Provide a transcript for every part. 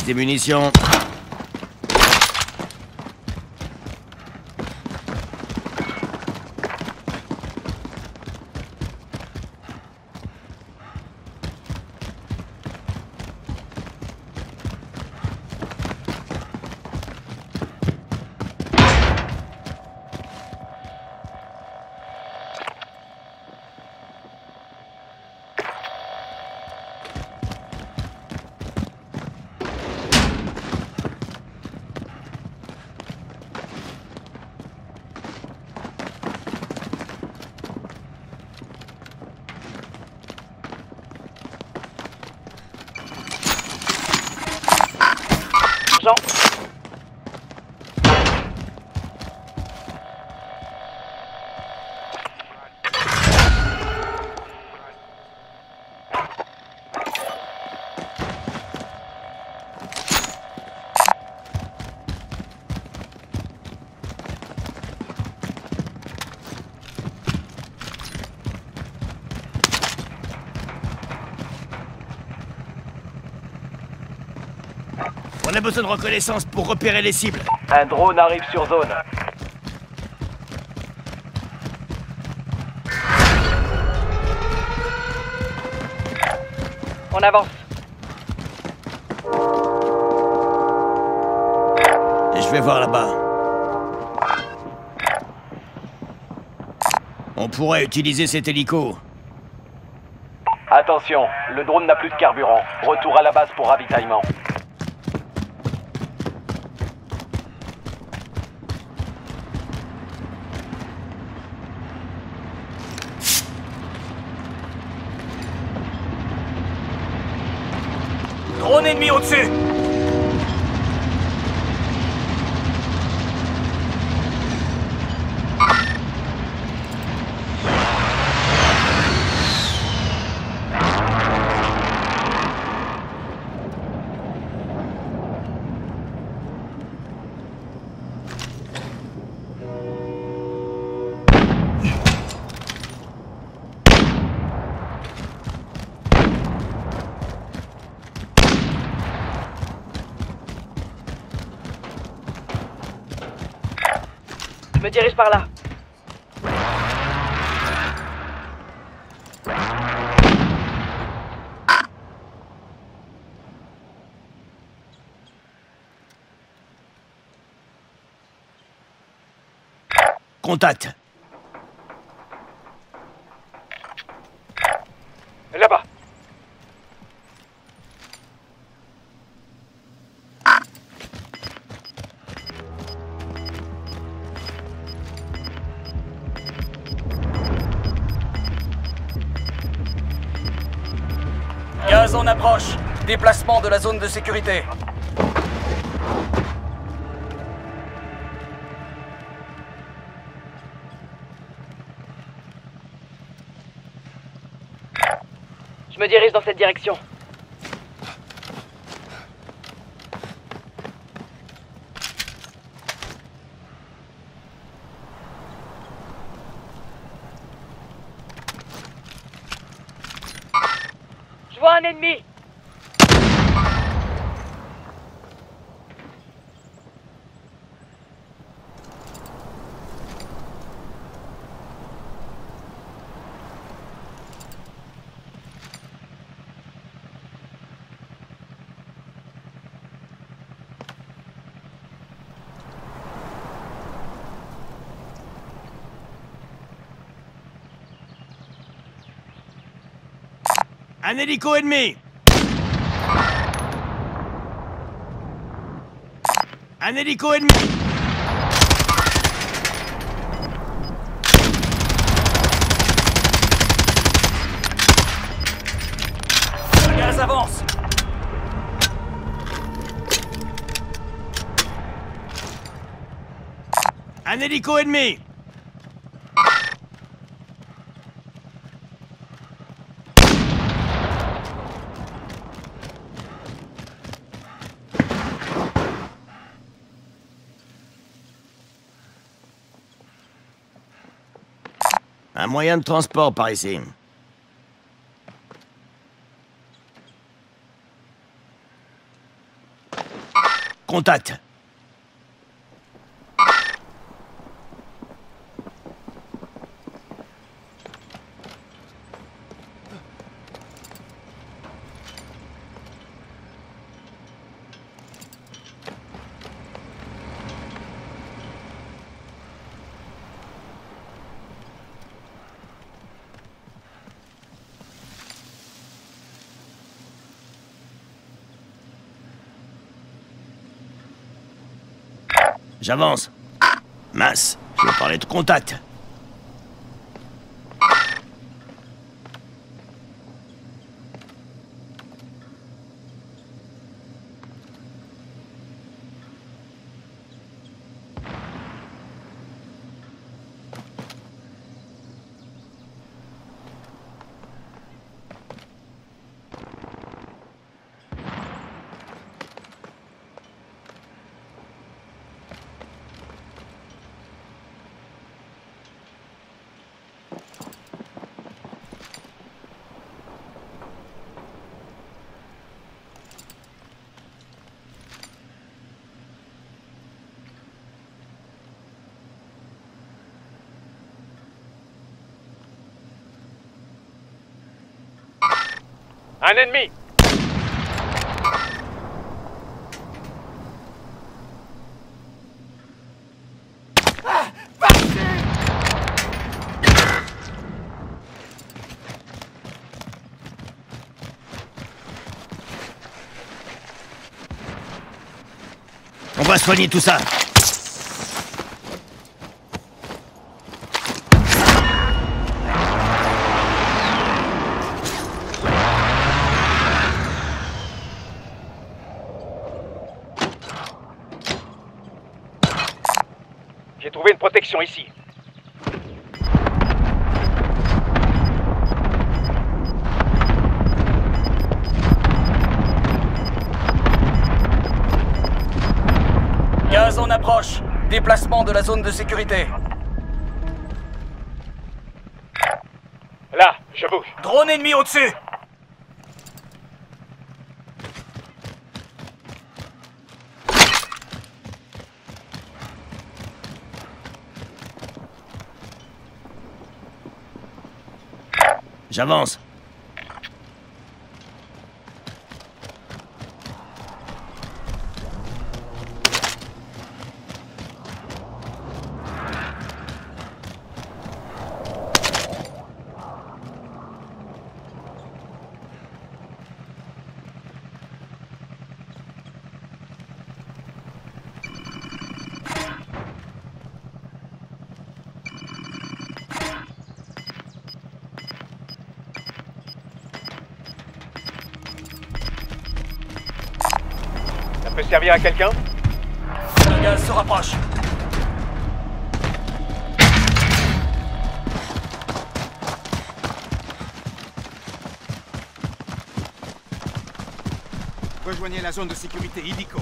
des munitions. On a besoin de reconnaissance pour repérer les cibles. Un drone arrive sur zone. On avance. Je vais voir là-bas. On pourrait utiliser cet hélico. Attention, le drone n'a plus de carburant. Retour à la base pour ravitaillement. Drone ennemi au-dessus! Je me dirige par là. Contact. Là-bas! Gaz en approche. Déplacement de la zone de sécurité. Je me dirige dans cette direction. Je vois un ennemi. Un hélico ennemi. Un hélico ennemi. Le gaz avance. Un hélico ennemi. Un moyen de transport par ici. contact. J'avance. Mince, je veux parler de contact. Un ennemi! On va soigner tout ça. J'ai trouvé une protection ici. Gaz en approche. Déplacement de la zone de sécurité. Là, je bouge. Drone ennemi au-dessus. J'avance. Ça peut servir à quelqu'un? Le gaz se rapproche. Rejoignez la zone de sécurité illico.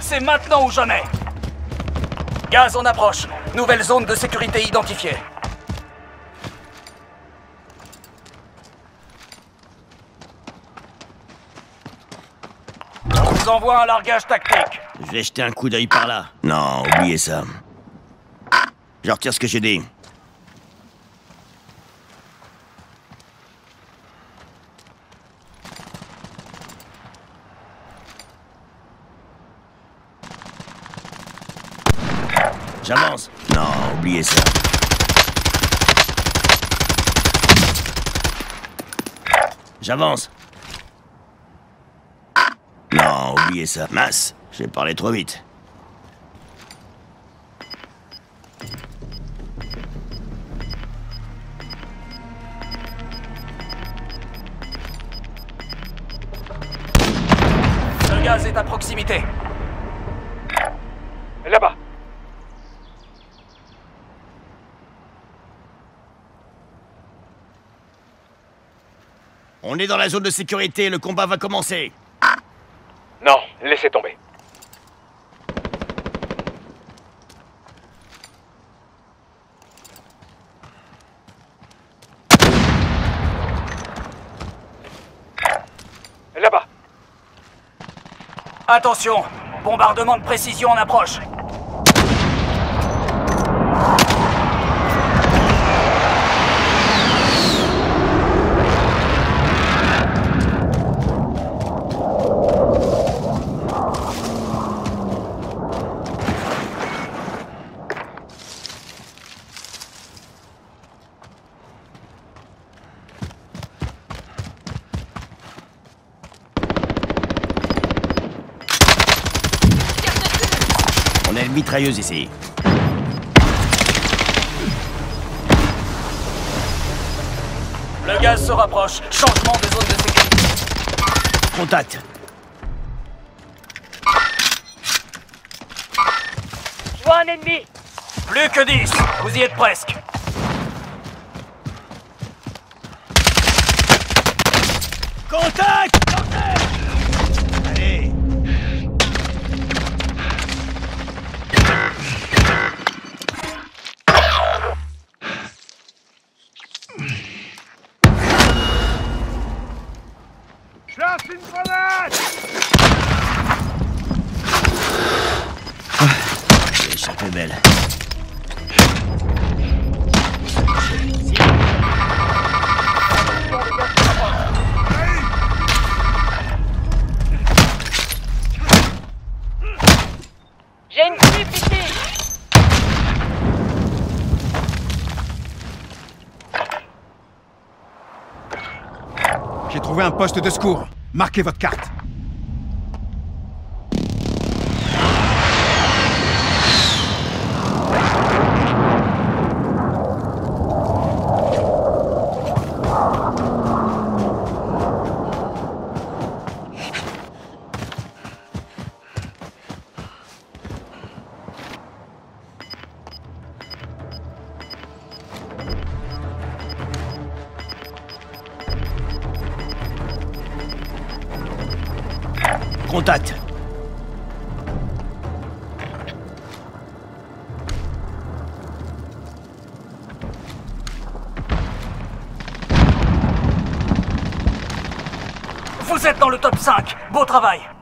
C'est maintenant ou jamais. Gaz en approche. Nouvelle zone de sécurité identifiée. On vous envoie un largage tactique. Je vais jeter un coup d'œil par là. Non, oubliez ça. Je retire ce que j'ai dit. J'avance. Non, oubliez ça. J'avance. Non, oubliez ça. Mince, j'ai parlé trop vite. Le gaz est à proximité. Là-bas. On est dans la zone de sécurité, le combat va commencer. Non, laissez tomber. Là-bas. Attention, bombardement de précision en approche. On a une mitrailleuse ici. Le gaz se rapproche. Changement de zone de sécurité. Contact. Je vois un ennemi. Plus que 10. Vous y êtes presque. Contact! Contact! Allez! L'échappée belle. J'ai une cible ici. J'ai trouvé un poste de secours. Marquez votre carte. Contact. Vous êtes dans le top 5. Beau travail.